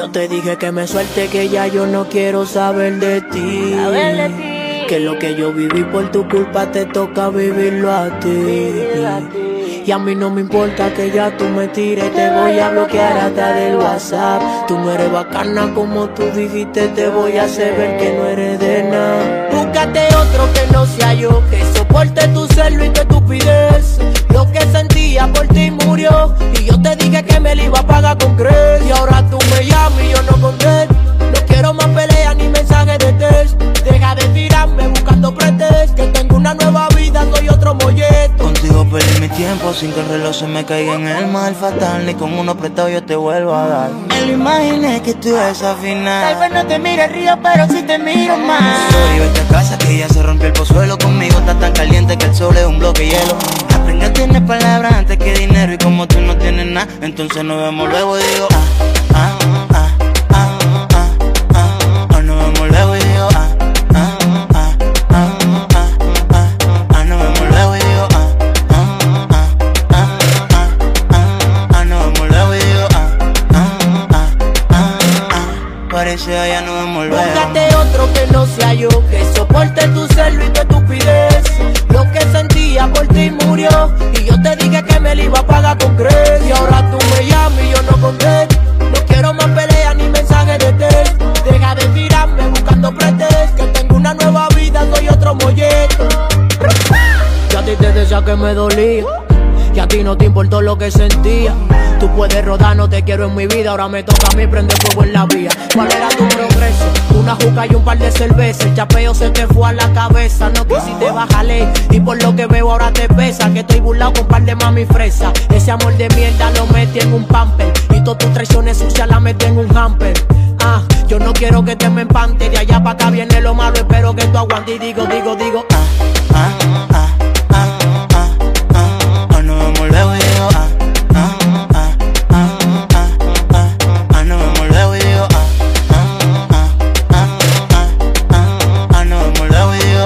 Yo te dije que me suelte, que ya yo no quiero saber de ti. Que lo que yo viví por tu culpa te toca vivirlo a ti. Y a mí no me importa que ya tú me tires, te voy a bloquear hasta del WhatsApp. Tú no eres bacana como tú dijiste, te voy a hacer ver que no eres de nada. Búscate otro que no sea yo, que soporte tu celo y tu estupidez. Lo que sentía por ti murió, y yo te dije que me lo iba a pagar con crees. Y ahora tú me llamas y yo no contesto. No quiero más peleas ni mensajes de texto. Deja de tirarme buscando pretextos, que tengo una nueva vida, soy otro molleto. Contigo perdí mi tiempo sin que el reloj se me caiga en el mal fatal. Ni con uno prestado yo te vuelvo a dar. Me lo imaginé que tú ibas a afinar. Tal vez no te mire el río, pero sí te miro más. Sorry, vete a casa que ya se rompió el pozuelo. Conmigo está tan caliente que el sol es un bloque de hielo. Aprende a tener palabras antes que dinero. Y como tú no tienes nada, entonces nos vemos luego. Digo, nos vemos luego. Y digo, nos vemos luego. Y digo, nos vemos luego. Y digo, parece ya nos vemos luego. Búscate otro que no sea yo, que soporte tu celo y tu estupidez. Lo que sentía por ti murió, y yo te dije que me lo iba a pagar con crees. Y ahora tú me llamas y yo no contesto. No quiero más peleas ni mensajes de texto. Deja de tirarme buscando pretextos, que tengo una nueva vida, soy otro molleto. Ya a ti te decía que me dolía, y a ti no te importó lo que sentía. Tú puedes rodar, no te quiero en mi vida. Ahora me toca a mí prender fuego en la vía. ¿Cuál era tu progreso? Una juca y un par de cervezas. El chapeo se te fue a la cabeza. No quisiste bajarle, y por lo que veo ahora te pesa. Que estoy burlado con un par de mami fresa. Ese amor de mierda lo metí en un pamper, y todas tus traiciones sucias las metí en un hamper. Yo no quiero que te me empante. De allá para acá viene lo malo, espero que tú aguantes. Y digo, nos vemos luego. Y digo, nos vemos luego. Y digo, nos vemos luego. Y digo,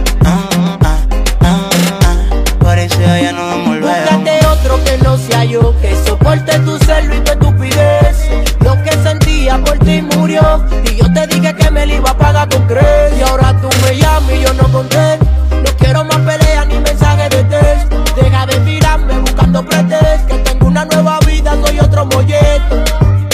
parece ya nos vemos luego. búscate otro que no sea yo, que soporte tu celo y tu estupidez. Lo que sentía por ti murió, y yo te dije que me lo iba a pagar con crees. Y ahora tú me llamas y yo no contesto. No quiero más peleas ni mensajes de texto. Deja de tirarme buscando pretextos, que tengo una nueva vida, soy otro molleto.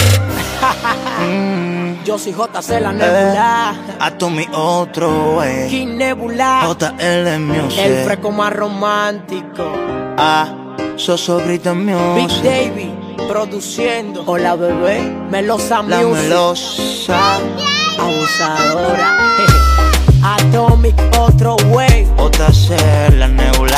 Yo soy JC la Nebula, Atomy otro wey, King Nebula, JL Music, el fresco más romántico. Sosobrita Big Music, Davey produciendo. Hola bebé, Melosa la Music, melosa, abusadora. Atomic otro way. JC la Nebula.